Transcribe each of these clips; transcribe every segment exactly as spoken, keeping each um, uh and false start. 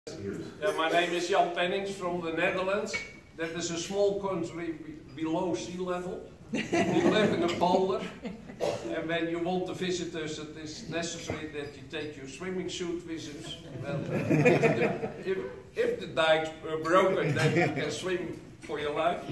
Yeah, my name is Jan Pennings from the Netherlands. That is a small country below sea level. We live in a polder, and when you want to visit us, it is necessary that you take your swimming suit with us. Well, if, the, if, if the dikes are broken, then you can swim for your life.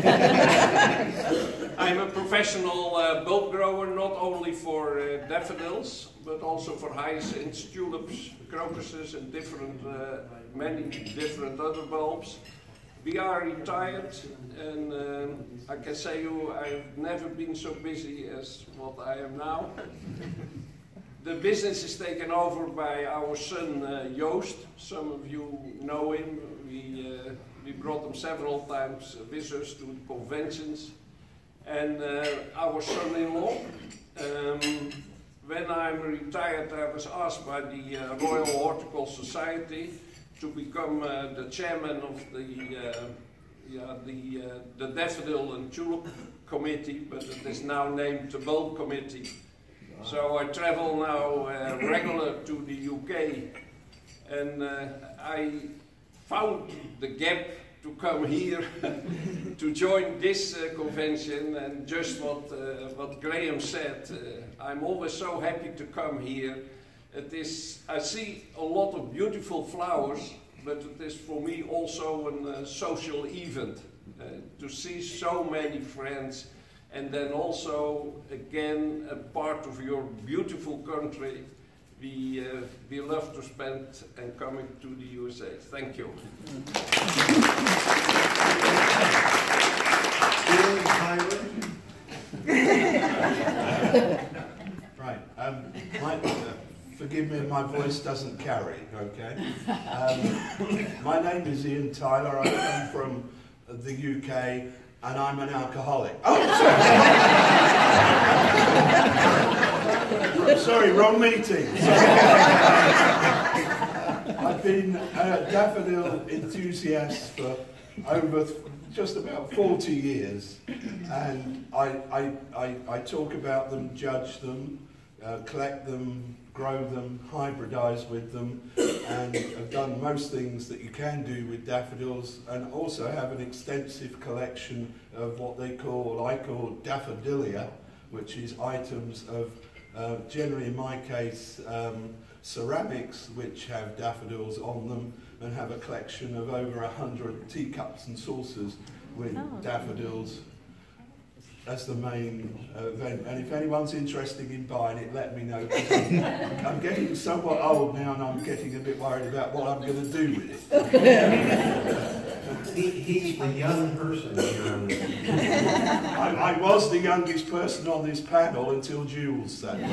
I'm a professional uh, bulb grower, not only for uh, daffodils, but also for hyacinths, tulips, crocuses, and different, uh, many different other bulbs. We are retired, and um, I can say you, I've never been so busy as what I am now. The business is taken over by our son uh, Joost. Some of you know him. We, uh, we brought him several times with us to the conventions. And uh, our son-in-law. Um, when I'm retired, I was asked by the uh, Royal Horticultural Society to become uh, the chairman of the uh, yeah, the, uh, the Daffodil and Tulip Committee, but it is now named the Bulb Committee. So I travel now uh, regular to the U K, and uh, I found the gap to come here to join this uh, convention, and just what, uh, what Graham said, uh, I'm always so happy to come here. It is, I see a lot of beautiful flowers, but it is for me also a uh, social event uh, to see so many friends, and then also again a part of your beautiful country. We, uh, we love to spend and coming to the U S A. Thank you. Right. Um, my, uh, forgive me if my voice doesn't carry, okay? Um, my name is Ian Tyler. I come from the U K, and I'm an alcoholic. Oh, sorry. Sorry, wrong meeting. Sorry. I've been a daffodil enthusiast for over just about forty years, and I, I, I, I talk about them, judge them, uh, collect them, grow them, hybridize with them, and have done most things that you can do with daffodils, and also have an extensive collection of what they call, I call daffodilia, which is items of, uh, generally in my case, um, ceramics which have daffodils on them, and have a collection of over a hundred teacups and saucers with oh. daffodils as the main uh, event. And if anyone's interested in buying it, let me know. I'm, I'm getting somewhat old now, and I'm getting a bit worried about what I'm going to do with it. he, he's the young person here on this. I, I was the youngest person on this panel until Jules sat there.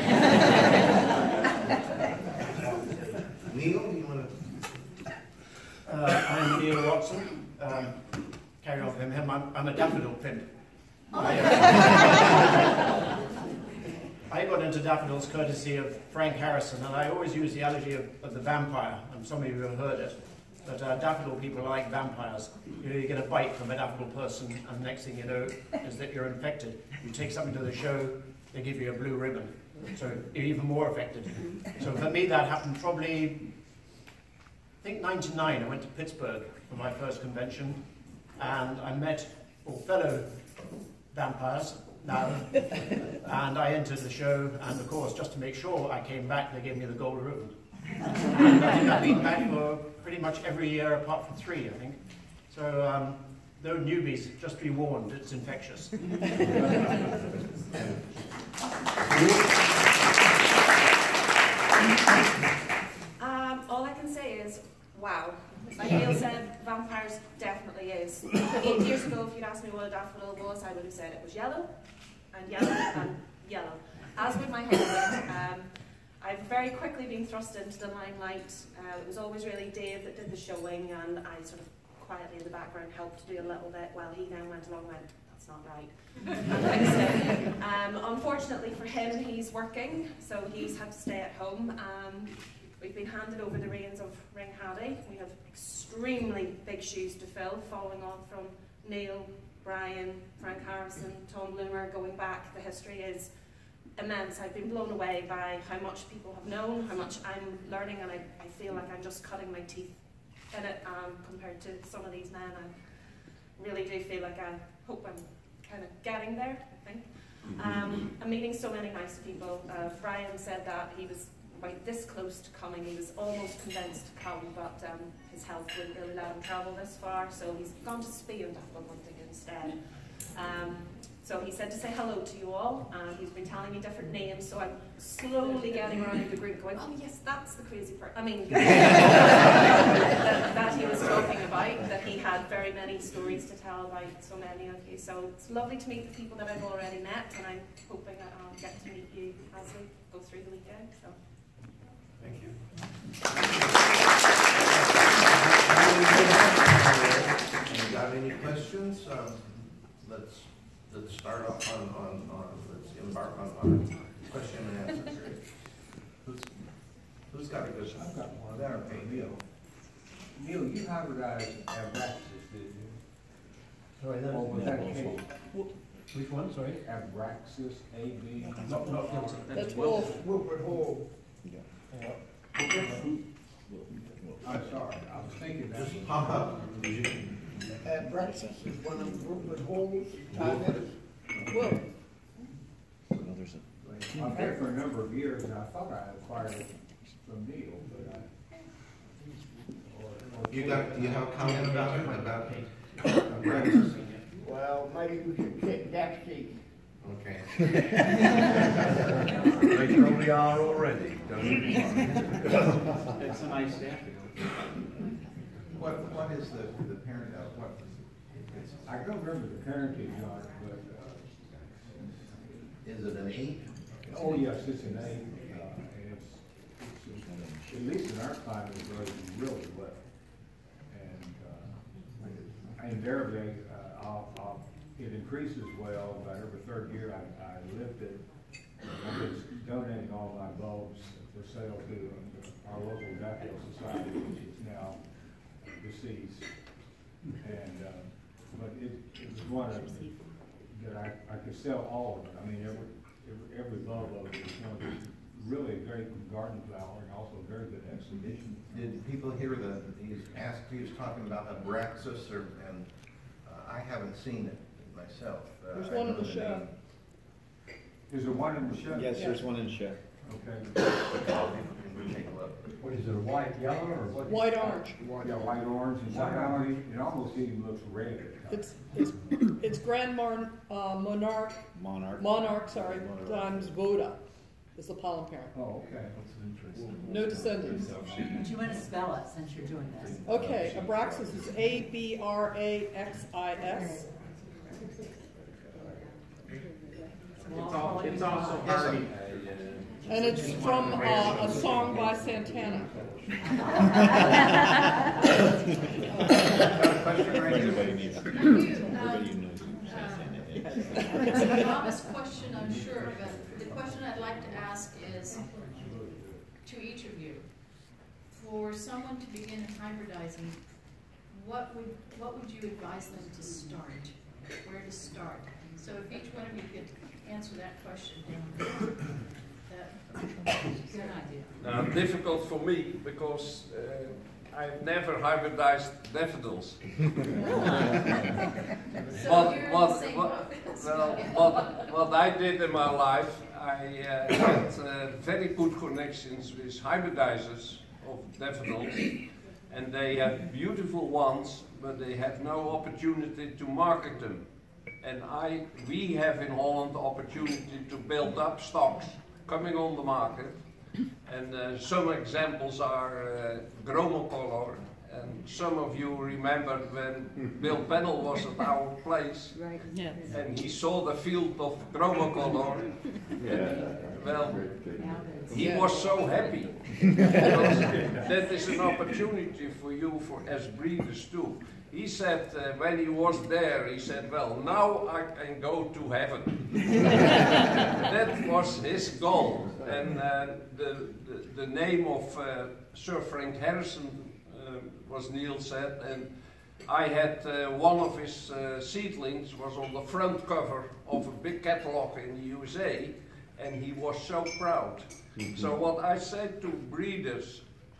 Neil, do you want to? Uh, I'm Neil Watson. Um, carry on from him. I'm, I'm a daffodil pimp. I, uh, I got into daffodils courtesy of Frank Harrison, and I always use the analogy of, of the vampire, and some of you have heard it, but uh, daffodil people are like vampires. You know, you get a bite from a daffodil person, and the next thing you know is that you're infected. You take something to the show, they give you a blue ribbon, so you're even more affected. So for me that happened probably, I think ninety-nine, I went to Pittsburgh for my first convention, and I met all fellow vampires now, and I entered the show, and of course, just to make sure I came back, they gave me the gold ribbon. And I think I've been back for pretty much every year apart from three, I think. So, um, though newbies, just be warned, it's infectious. um, all I can say is, wow. Like Neil said, vampires definitely is. Eight years ago, if you'd asked me what a daffodil was, I would have said it was yellow, and yellow, and yellow. As with my husband, um, I've very quickly been thrust into the limelight. Uh, it was always really Dave that did the showing, and I sort of quietly in the background helped do a little bit while he then went along and went, that's not right. And fixed it. Um, unfortunately for him, he's working, so he's had to stay at home. Um, We've been handed over the reins of Ring Haddy. We have extremely big shoes to fill, following on from Neil, Brian, Frank Harrison, Tom Bloomer, going back. The history is immense. I've been blown away by how much people have known, how much I'm learning, and I, I feel like I'm just cutting my teeth in it um, compared to some of these men. I really do feel like I hope I'm kind of getting there, I think. Um, I'm meeting so many nice people. Uh, Brian said that he was about this close to coming. He was almost convinced to come, but um, his health wouldn't really let him travel this far, so he's gone to Spain and Dublin instead. Um, so he said to say hello to you all. Uh, he's been telling me different names, so I'm slowly getting around the group going, oh yes, that's the crazy person. I mean, that, that he was talking about, that he had very many stories to tell about so many of you. So it's lovely to meet the people that I've already met, and I'm hoping that I'll get to meet you as we go through the weekend. So. Thank you. You got any questions? Um, let's let's start off on, on, on let's embark on our question and answer period. Who's who's got a good one? I've got one. There, okay, Neil. Neil, you hybridized Abraxas, did you? Sorry, that Or was that Kate? Which one, sorry? Abraxas, A B. Not, not guilty. That's Wolf. Wilfred Hall. Yeah. I'm sorry, I was thinking that. Just pop up. Did you? Abraxas is one of Wilfred Hall's time Wolf. I've had it for a number of years, and I thought I acquired it from Neil, but I. or- or You Kate. got? Do you have a comment about it? About Abraxas? Well, maybe we should kick that seat. Okay. They probably are already, don't you? It's a nice day. What what is the the parent of what? It's, I don't remember the parentage on it, but, uh, is it an eight? oh yes, it's an A, uh, and it's, it's, at least in our climate, it grows really well. And, uh, I invariably, uh, I'll, I'll, it increases well, about every third year I, I lift it. I'm just donating all my bulbs for sale to our local daffodil society, which is now deceased. And, uh, but it, it was one of, that I, I could sell all of it. I mean, every, every, every bulb of it is one of really a very good garden flower and also a very good exhibition. Did people hear the, he's asked, he was talking about Abraxas, or, and uh, I haven't seen it myself. Uh, There's I one in know the the show. name. Is there one in the show? Yes, there's one in the show. Okay. We take a look. What is it, a white, yellow, or what? White orange. Yeah, white orange, and white orange, it almost even looks red. It's, it's, it's Grand Mar, uh, Monarch, Monarch. Monarch, sorry, times Voda is the pollen parent. Oh, okay. No descendants. Do you want to spell it since you're doing this? Okay, Abraxas is A B R A X I S. It's, all, it's also hardy. And it's from uh, a song by Santana. Everybody needs, everybody knows. It's an obvious question, I'm sure, but the question I'd like to ask is to each of you. For someone to begin hybridizing, what would what would you advise them to start? Where to start? So if each one of you could answer that question down that good idea. Now, difficult for me because uh, I've never hybridized daffodils. So What- you're in what- the same what- boat. Well, what, what I did in my life, I uh, had uh, very good connections with hybridizers of daffodils, and they had beautiful ones, but they had no opportunity to market them. And I, we have in Holland the opportunity to build up stocks coming on the market. And uh, some examples are uh, Gromocolor, and some of you remember when Bill Pennell was at our place, Right. Yes. and he saw the field of Gromocolor. Well, he was so happy. Because that is an opportunity for you for as breeders too. He said uh, when he was there, he said, well, now I can go to heaven. That was his goal. And uh, the, the, the name of uh, Sir Frank Harrison uh, was Neil said, and I had uh, one of his uh, seedlings was on the front cover of a big catalog in the U S A, and he was so proud. So what I said to breeders,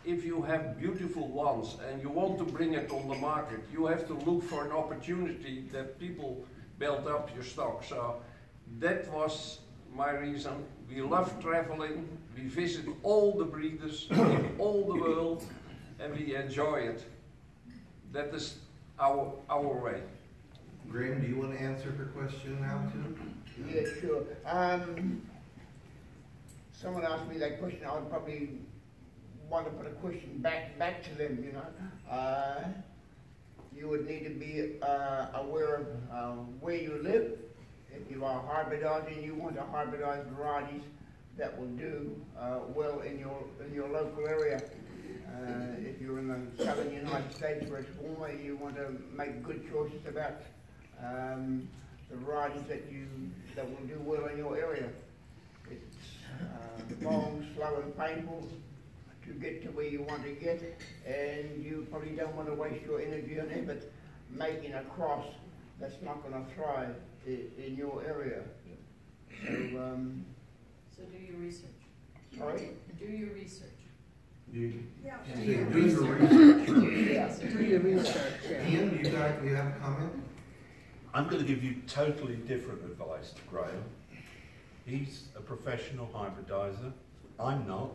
if you have beautiful ones and you want to bring it on the market, you have to look for an opportunity that people build up your stock. So that was my reason. We love traveling, we visit all the breeders in all the world, and we enjoy it. That is our, our way. Graham, do you want to answer her question now too? Yeah, sure. Um, someone asked me that question, I would probably want to put a question back back to them, you know. Uh, you would need to be uh, aware of uh, where you live. If you are hybridizing, you want to hybridize varieties that will do uh, well in your in your local area. Uh, if you're in the southern United States where it's warmer, you want to make good choices about um, the varieties that you that will do well in your area. It's uh, long, slow, and painful to get to where you want to get, and you probably don't want to waste your energy and effort making a cross that's not going to thrive in, in your area. So, um, So do your research. sorry? Do your research. You, Yeah. do your research. Yes. Do your research, yeah. Ian, you got, you have a comment? I'm going to give you totally different advice to Graham. He's a professional hybridizer. I'm not.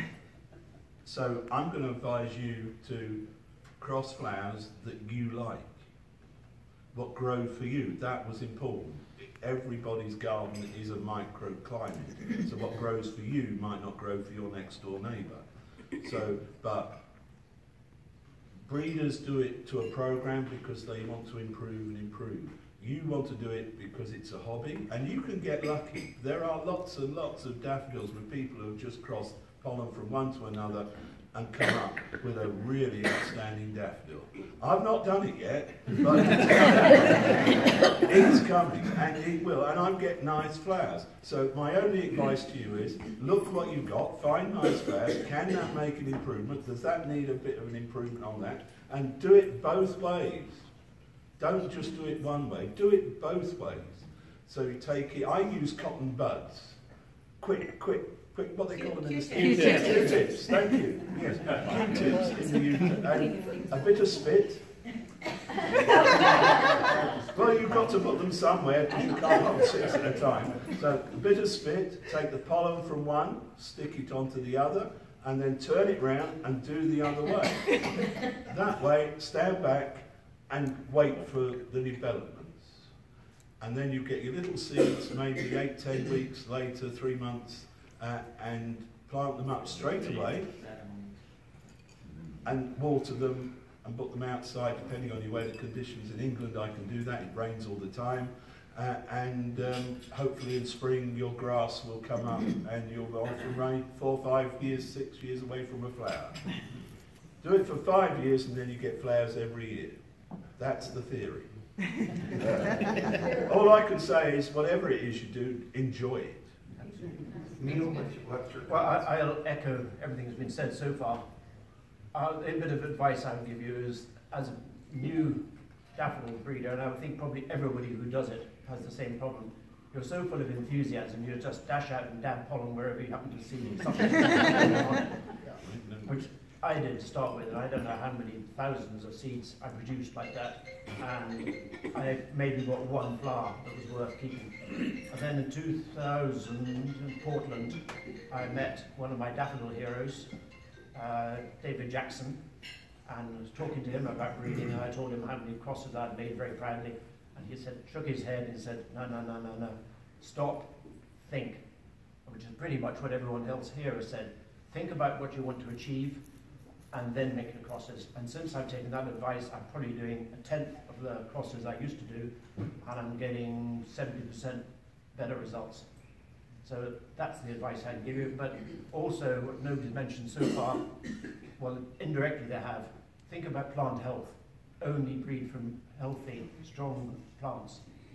So I'm going to advise you to cross flowers that you like. What grow for you, that was important. Everybody's garden is a microclimate. So what grows for you might not grow for your next door neighbour. So, but breeders do it to a program because they want to improve and improve. You want to do it because it's a hobby, and you can get lucky. There are lots and lots of daffodils with people who have just crossed pollen from one to another and come up with a really outstanding daffodil. I've not done it yet, but it's coming, and it will, and I'm getting nice flowers. So my only advice to you is, look what you've got, find nice flowers, can that make an improvement, does that need a bit of an improvement on that, and do it both ways. Don't just do it one way, do it both ways. So you take it, I use cotton buds, quick, quick, quick, what they call them in the States? Q-tips. Q-tips, thank you. Yes, Q-tips in the U K. And a bit of spit. Well, you've got to put them somewhere because you can't hold six at a time. So a bit of spit, take the pollen from one, stick it onto the other, and then turn it round and do the other way. That way, stand back and wait for the developments. And then you get your little seeds, maybe eight, ten weeks later, three months, uh, and plant them up straight away and water them and put them outside depending on your weather conditions. In England I can do that, it rains all the time, uh, and um, hopefully in spring your grass will come up and you'll go from rain four, five years, six years away from a flower. Do it for five years and then you get flowers every year. That's the theory. All I can say is whatever it is you do, enjoy it. Neil, what's your, what's your Well, I, I'll echo everything that's been said so far. Uh, a bit of advice I would give you is, as a new daffodil breeder, and I would think probably everybody who does it has the same problem, you're so full of enthusiasm, you just dash out and dab pollen wherever you happen to see something on it, which I did to start with, and I don't know how many thousands of seeds I produced like that, and I maybe got one flower that was worth keeping. And then in two thousand in Portland, I met one of my daffodil heroes, uh, David Jackson, and was talking to him about breeding, and I told him how many crosses I'd made very proudly, and he said, shook his head and said, no, no, no, no, no, stop, think, which is pretty much what everyone else here has said. Think about what you want to achieve, and then make the crosses. And since I've taken that advice, I'm probably doing a tenth of the crosses I used to do, and I'm getting seventy percent better results. So that's the advice I'd give you. But also, what nobody's mentioned so far, well, indirectly they have, think about plant health. Only breed from healthy, strong plants.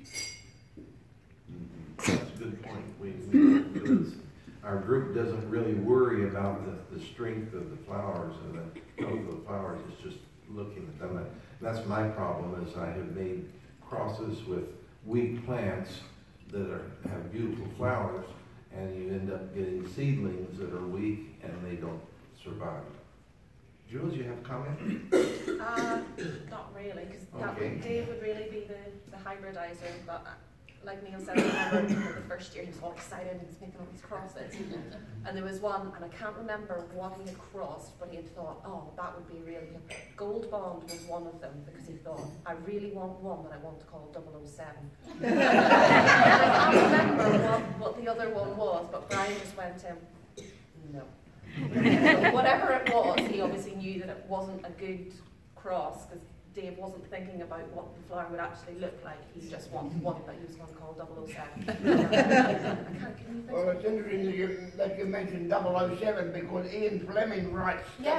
That's a good point. We, we, because our group doesn't really worry about the, the strength of the flowers and the health of the flowers. It's just looking at them. And that's my problem, is I have made crosses with weak plants that are, have beautiful flowers, and you end up getting seedlings that are weak and they don't survive. Jules, you have a comment? Uh, not really, because that Okay. would, Dave would really be the, the hybridizer, but uh, like Neil said, I remember the first year he was all excited and he was making all these crosses. And there was one, and I can't remember what he had crossed, but he had thought, oh, that would be really good. Gold Bond was one of them, because he thought, I really want one that I want to call double oh seven. And I can't remember what, what the other one was, but Brian just went to him, no. So whatever it was, he obviously knew that it wasn't a good cross, because Dave wasn't thinking about what the flower would actually look like. He just wanted one that he was going to call double oh seven. I can't give you this. Well, it's interesting that you, that you mentioned double oh seven because Ian Fleming writes. Yeah.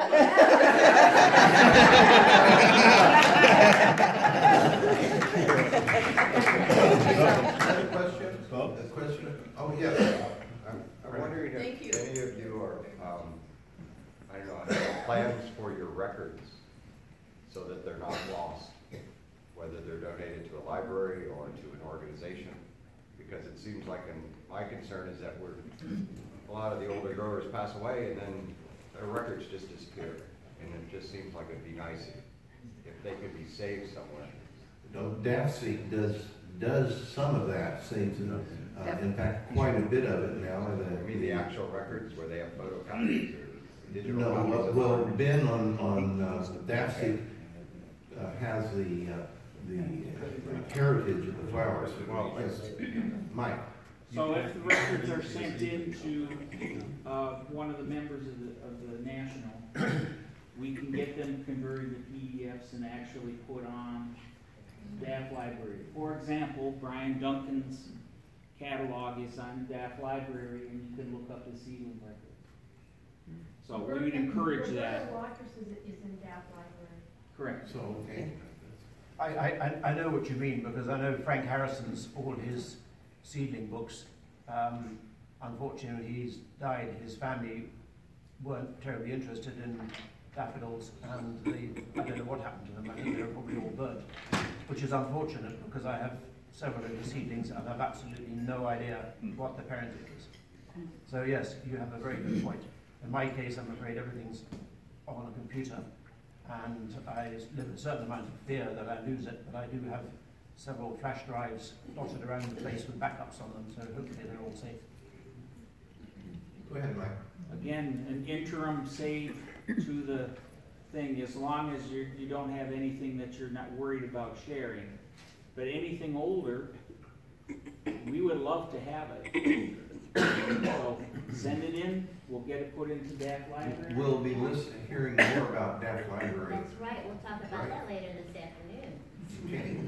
Another question? A question? Oh, yes. I'm, I'm wondering Thank you. if any of you are, um, I don't know, have plans for your records so that they're not lost, whether they're donated to a library or to an organization, because it seems like, and my concern is that we're, a lot of the older growers pass away and then their records just disappear, and it just seems like it'd be nice if, if they could be saved somewhere. No, DAFSEEK does, does some of that, saves, uh, in fact, quite a bit of it now. I mean, the actual records where they have photocopies or digital No, copies well, of well, the Ben on, on uh, DAFSEEK uh, has the, uh, the uh, heritage of the flowers. Well, yes, Mike. So if the records are sent in to uh, one of the members of the, of the national, we can get them converted to P D Fs and actually put on D A F Library. For example, Brian Duncan's catalog is on the D A F Library, and you can look up the seedling record. So we would encourage that. Roberta Waters is, is in D A F Library. Correct. So, okay. I, I, I know what you mean, because I know Frank Harrison's, all his seedling books, um, unfortunately he's died, his family weren't terribly interested in daffodils, and they, I don't know what happened to them. I think they were probably all burnt, which is unfortunate, because I have several of the seedlings and I have absolutely no idea what the parentage is. So yes, you have a very good point. In my case, I'm afraid everything's on a computer, and I live a certain amount of fear that I lose it, but I do have several flash drives dotted around the place with backups on them, so hopefully they're all safe. Go ahead, Mike. Again, an interim save to the thing, as long as you you don't have anything that you're not worried about sharing. But anything older, we would love to have it. So send it in, we'll get it put into D A F Library. We'll be listening, hearing more about D A F Library. That's right, we'll talk about Right. that later this afternoon. Okay.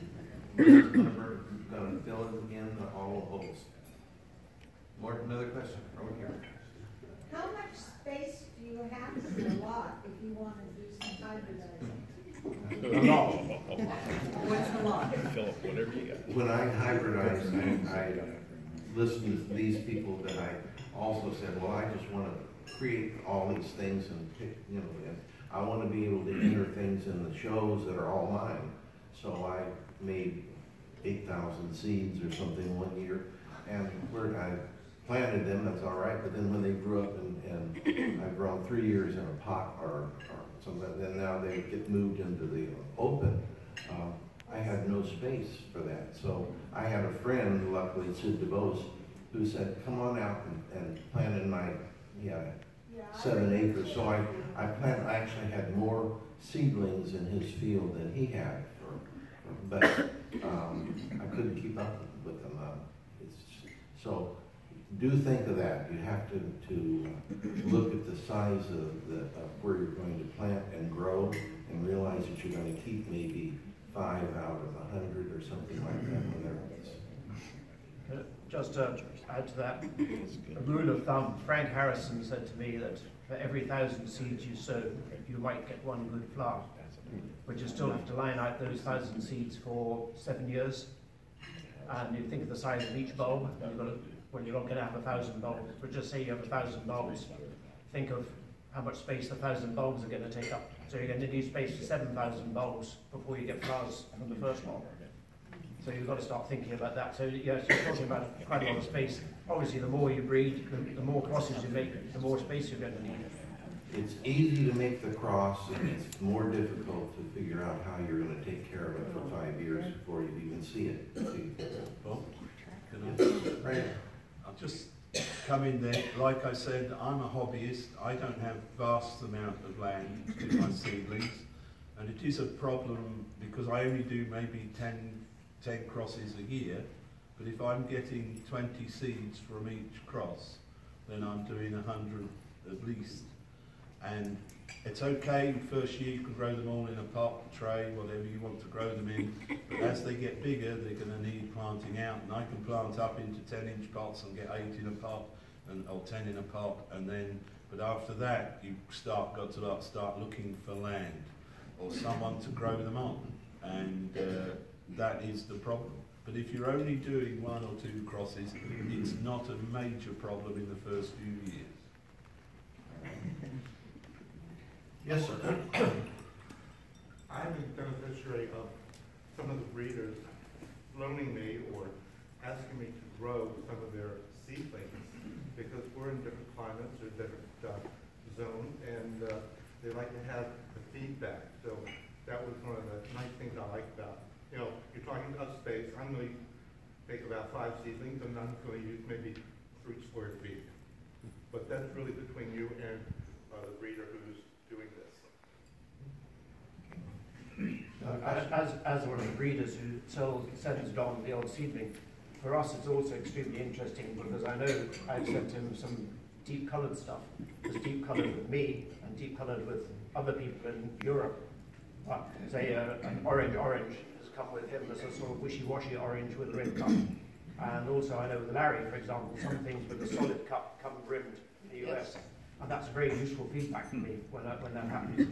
We're going to fill in all the holes. More, another question over here. How much space do you have in the lot if you want to do some hybridizing? A lot. What's the lot? Philip, whatever you got. When I hybridize, I, I listen to these people that I also said, well, I just want to create all these things and pick, you know, and I want to be able to enter things in the shows that are all mine. So I made eight thousand seeds or something one year, and where I planted them, that's all right, but then when they grew up and, and I've grown three years in a pot or, or something, then now they get moved into the open. Um, I had no space for that. So I had a friend, luckily Sid DeBose, who said, come on out and, and plant in my, yeah, seven acres. So I, I planted, I actually had more seedlings in his field than he had. For, but um, I couldn't keep up with them. Uh, it's, so do think of that. You have to, to look at the size of, the, of where you're going to plant and grow, and realize that you're going to keep maybe five out of a hundred or something like that when they're Uh, Just to add to that, a rule of thumb, Frank Harrison said to me that for every thousand seeds you sow, you might get one good flower. But you still have to line out those thousand seeds for seven years. And you think of the size of each bulb, you've got to, well, you're not going to have a thousand bulbs, but just say you have a thousand bulbs. Think of how much space the thousand bulbs are going to take up. So you're going to need space for seven thousand bulbs before you get flowers from the first bulb. So you've got to start thinking about that. So yes, you're talking about quite a lot of space. Obviously, the more you breed, the, the more crosses you make, the more space you're going to need. it's easy to make the cross, and it's more difficult to figure out how you're gonna take care of it for five years before you even see it. See? Well, can Yes. Right. I'll just come in there. Like I said, I'm a hobbyist. I don't have vast amount of land to do my seedlings, and it is a problem because I only do maybe ten, ten crosses a year. But if I'm getting twenty seeds from each cross, then I'm doing a hundred at least. And it's okay, first year you can grow them all in a pot, tray, whatever you want to grow them in, but as they get bigger, they're going to need planting out, and I can plant up into ten inch pots and get eight in a pot, and, or ten in a pot, and then, but after that, you start, got to start looking for land, or someone to grow them on, and uh, that is the problem. But if you're only doing one or two crosses, it's not a major problem in the first few years. Yes, sir. I'm a beneficiary of some of the breeders loaning me or asking me to grow some of their seedlings because we're in different climates or different uh, zones, and uh, they like to have the feedback. So that was one of the nice things I like about, you know, you're talking about space. I'm going to make about five seedlings, and I'm going to use maybe three square feet. But that's really between you and uh, the breeder who's doing this. Uh, as, as one of the breeders who sells, sends Don the old seedling, for us it's also extremely interesting because I know I've sent him some deep coloured stuff. It's deep coloured with me and deep coloured with other people in Europe. But say uh, an orange orange has come with him as a sort of wishy-washy orange with a red cup. And also I know with Larry, for example, some things with a solid cup come rimmed in the U S. And that's very useful feedback for me when, I, when that happens.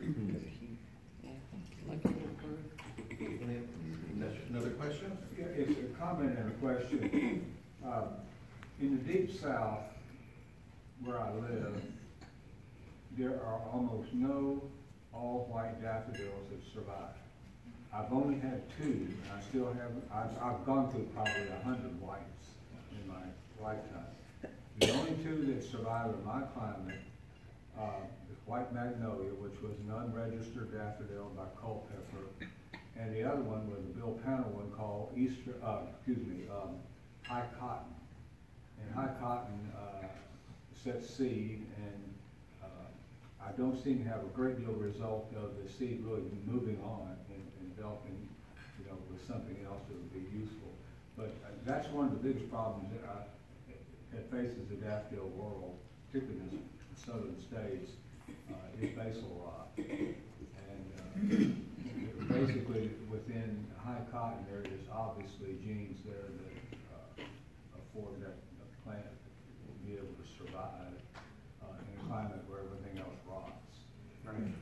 Another question? Yeah, it's a comment and a question. Uh, in the deep south, where I live, there are almost no all-white daffodils that survive. I've only had two, and I still haven't, I've, I've gone through probably a hundred whites in my lifetime. The only two that survive in my climate, uh, the white magnolia, which was an unregistered daffodil by Culpeper, and the other one was a Bill Penner one called Easter, uh, excuse me, um, high cotton. And high cotton uh, sets seed, and uh, I don't seem to have a great deal of result of the seed really moving on and, and developing, you know, with something else that would be useful. But uh, that's one of the biggest problems that, I, that faces the daffodil world, particularly in the southern states, uh, is basal rot. And uh, basically, within high cotton, there is obviously genes there that uh, afford that plant to be able to survive uh, in a climate where everything else rots. Right.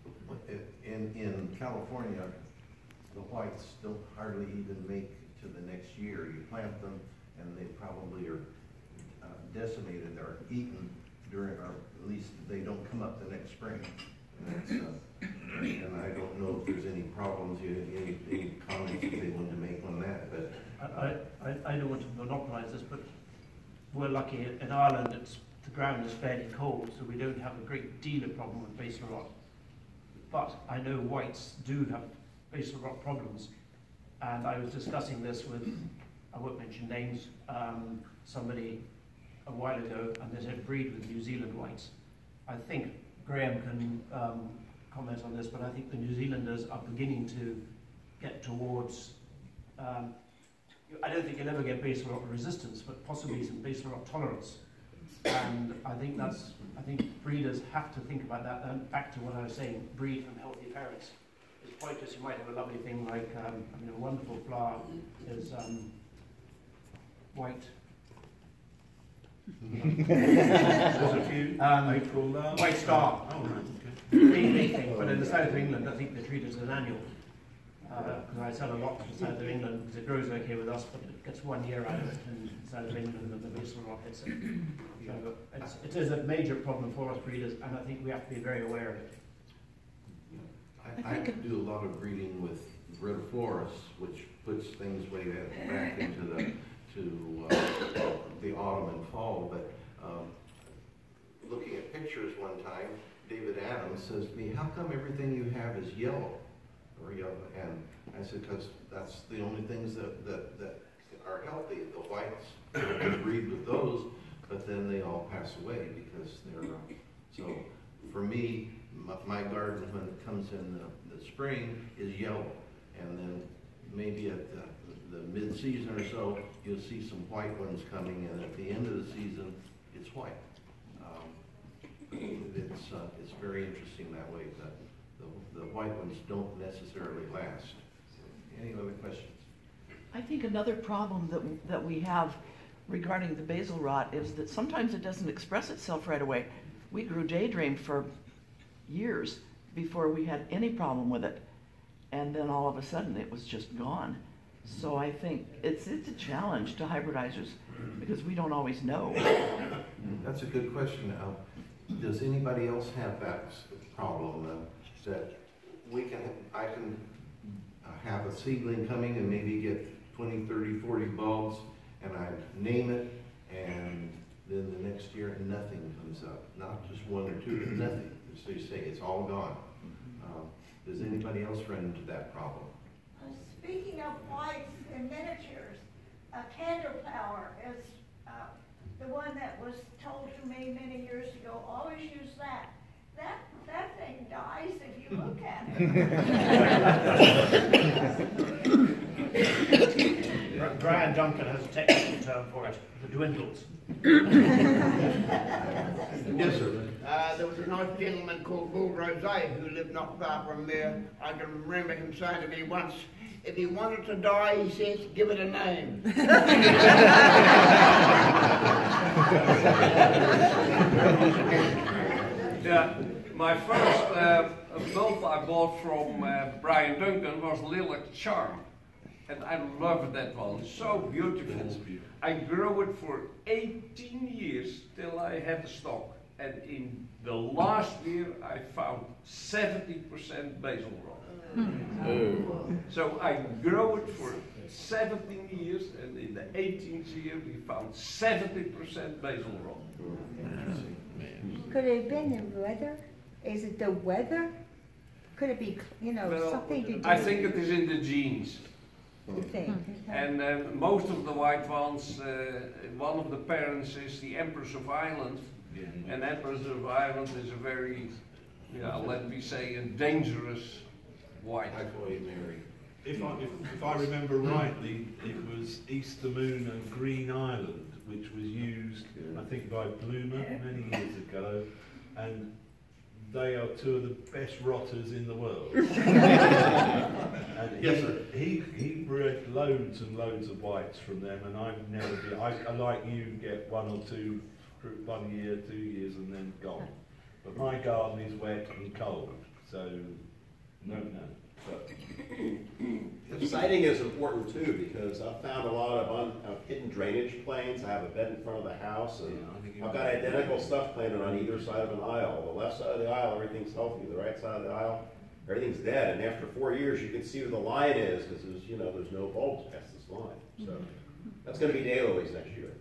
In, in California, the whites don't hardly even make it to the next year. You plant them, and they probably are uh, decimated or eaten during, or at least they don't come up the next spring. And, that's, uh, and I don't know if there's any problems, any, any comments that they want to make on that. But I, I, I don't want to monopolise this, but we're lucky in Ireland. It's, the ground is fairly cold, so we don't have a great deal of problem with basal rot. But I know whites do have basal rot problems, and I was discussing this with, I won't mention names, um, somebody a while ago, and they said breed with New Zealand whites. I think Graham can um, comment on this, but I think the New Zealanders are beginning to get towards, um, I don't think you'll ever get basal rot resistance, but possibly some basal rot tolerance. And I think that's, I think breeders have to think about that. And back to what I was saying, breed from healthy parents. It's pointless. You might have a lovely thing like, um, I mean, a wonderful flower is um, white. There's a few. Um, April uh, white star. Oh, right. Big, big thing. But in the south of England, I think they treat it as an annual. Because uh, I sell a lot to the south of England because it grows okay with us, but it gets one year out of it in the south of England and the basal rot hits it. So it's, it is a major problem for us breeders, and I think we have to be very aware of it. I, I do a lot of breeding with Rhodophoros, which puts things way back into the to uh, the autumn and fall. But um, looking at pictures one time, David Adams says to me, how come everything you have is yellow or yellow? And I said, because that's the only things that, that, that are healthy. The whites, you can breed with those, but then they all pass away because they're, uh, so for me, my, my garden when it comes in the, the spring is yellow. And then maybe at the, the mid-season or so, you'll see some white ones coming, and at the end of the season, it's white. Um, it's, uh, it's very interesting that way. The, the, the white ones don't necessarily last. Any other questions? I think another problem that, that we have regarding the basil rot is that sometimes it doesn't express itself right away. We grew Daydream for years before we had any problem with it. And then all of a sudden it was just gone. So I think it's, it's a challenge to hybridizers because we don't always know. That's a good question. Uh, does anybody else have that problem uh, that we can, I can uh, have a seedling coming and maybe get twenty, thirty, forty bulbs, and I name it, and then the next year nothing comes up. Not just one or two, but nothing. So you say it's all gone. Um, does anybody else run into that problem? Uh, Speaking of whites and miniatures, uh, Candor Power is uh, the one that was told to me many years ago, always use that. That, that thing dies if you look at it. Brian Duncan has a technical term for it, the dwindles. Yes, sir. Uh, there was a nice gentleman called Bull Rose who lived not far from there. I can remember him saying to me once, if he wanted to die, he says, give it a name. Yeah, my first uh, bulb I bought from uh, Brian Duncan was Lilac Charm. And I love that one, it's so beautiful. I grew it for eighteen years till I had the stock. And in the last year I found seventy percent basil rot. Oh. So I grew it for seventeen years, and in the eighteenth year we found seventy percent basil rot. Could it have been the weather? Is it the weather? Could it be, you know, Well, something to do I with think it is in the genes. the thing? And uh, most of the white ones, uh, one of the parents is the Empress of Ireland. And Empress of Ireland is a very, yeah, let me say, a dangerous white. I call you Mary. If I, if, if I remember rightly, it was Easter Moon and Green Island, which was used, I think, by Bloomer many years ago, and they are two of the best rotters in the world. And Yes, he, sir. he he bred loads and loads of whites from them, and I've never been. I, I like you get one or two, one year, two years, and then gone. But my garden is wet and cold, so no, no. But siting is important too, because I've found a lot of un, uh, hidden drainage planes. I have a bed in front of the house, and yeah, I've got identical stuff planted on either side of an aisle. The left side of the aisle, everything's healthy. The right side of the aisle, everything's dead. And after four years, you can see where the line is, because there's, you know, there's no bulbs past this line. So that's going to be daylilies next year.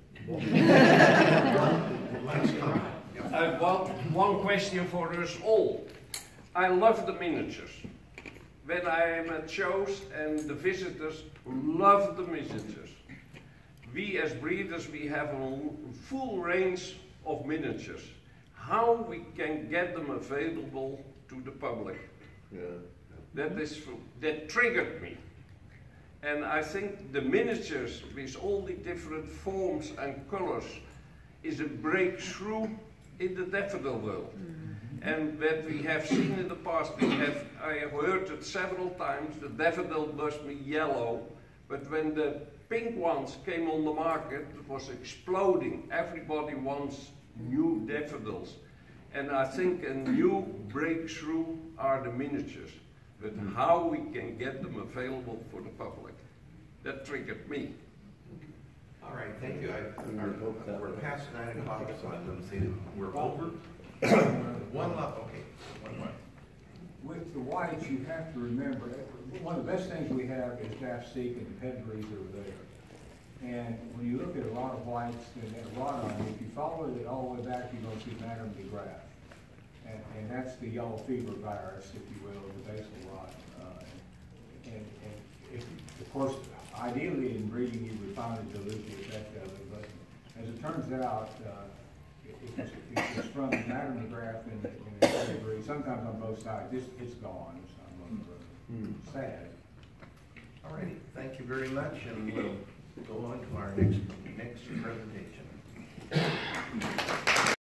I have one, one question for us all. I love the miniatures. When I am at shows and the visitors love the miniatures. We as breeders, we have a full range of miniatures. How we can get them available to the public. Yeah. That is, that triggered me. And I think the miniatures with all the different forms and colors is a breakthrough in the daffodil world. And that we have seen in the past, we have, I have heard it several times, the daffodil must be yellow, but when the pink ones came on the market, it was exploding. Everybody wants new daffodils. And I think a new breakthrough are the miniatures, but how we can get them available for the public. That triggered me. All right, thank you. I, our, we're past nine o'clock, so I'm going to say that we're over. One left, okay. One more. With the whites, you have to remember, one of the best things we have is Daft Seek and the pedigrees are there. And when you look at a lot of whites that have rot on them, if you follow it all the way back, you're going to see Madame de Graaf. and, and that's the yellow fever virus, if you will, the basal rot. Uh, and, and if, of course, ideally in breeding you would find a dilute the effect of it, but as it turns out, uh, if it's, if it's from matter graft in the, in the pedigree, sometimes on both sides, it's, it's gone. It's not mm. sad. All righty, thank you very much, and we'll go on to our next next presentation.